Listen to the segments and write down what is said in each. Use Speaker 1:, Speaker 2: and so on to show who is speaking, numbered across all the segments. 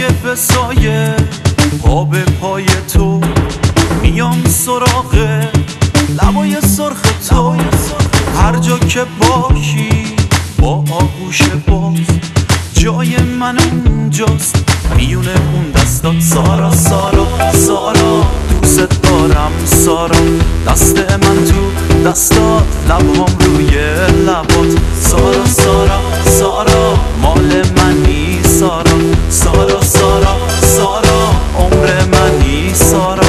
Speaker 1: سایه به سایه پا به پای تو میام سراغ لبای سرخ تو. هر جا که باشی با آغوش باز جای من اونجاست میونه اون دستات. سارا سارا سارا دوست دارم سارا، دست من تو دستات لبام روی لبات. سارا سارا سارا مال منی سارا، سارا سارا سارا عمر منی سارا.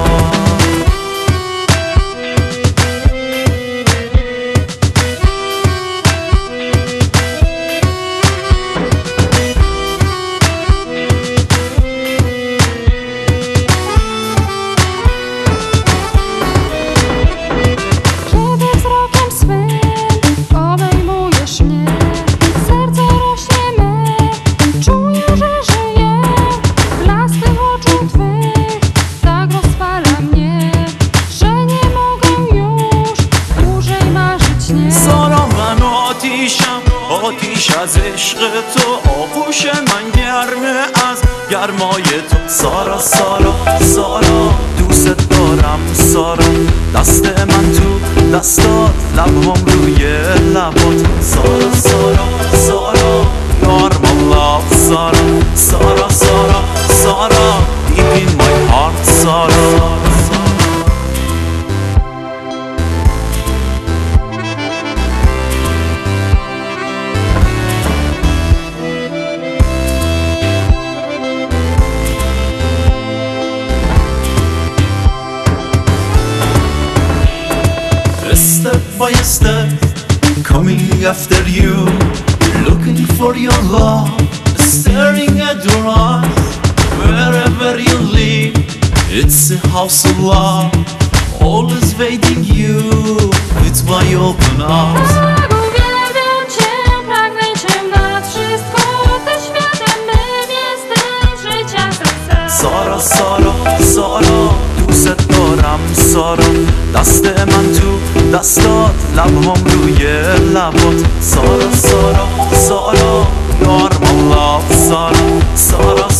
Speaker 1: آتیش از عشق تو، آغوش من گرمه از گرمای تو. سارا سارا سارا دوست دارم سارا، دست من تو دستات لبام روی لبات. سارا سارا سارا یار my love سارا، سارا سارا سارا deep in my heart سارا. Step by step, coming after you, looking for your love, staring at your eyes. Wherever you live, it's a house of love, always waiting you with my open arms.
Speaker 2: Uwielbiam cię, pragnę cię nad wszystko, ty światem mym jesteś życia serce.
Speaker 1: Sara, Sara, Sara دوست دارم سارا، دست من تو دستات لبام روی لبات. سارا سارا سارا یار my love سارا، سارا